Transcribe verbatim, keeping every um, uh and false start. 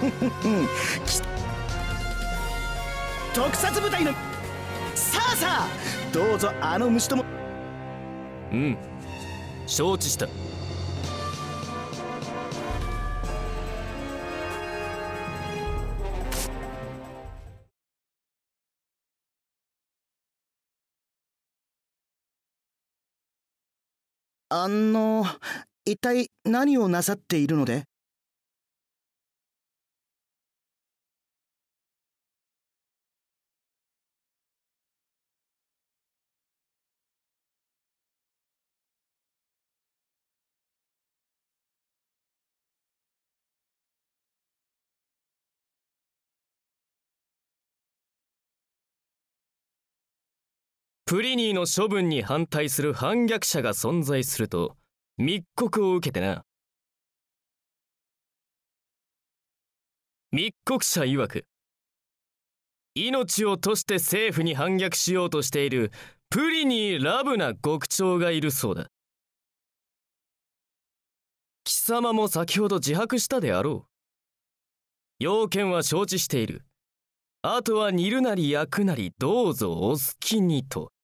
特撮部隊のさあさあ、どうぞあの虫とも。 うん、承知した。 あの一体何をなさっているので？ プリニーの処分に反対する反逆者が存在すると密告を受けてな。密告者曰く、命を賭して政府に反逆しようとしているプリニー・ラブな獄長がいるそうだ。貴様も先ほど自白したであろう。要件は承知している。あとは煮るなり焼くなりどうぞお好きにと。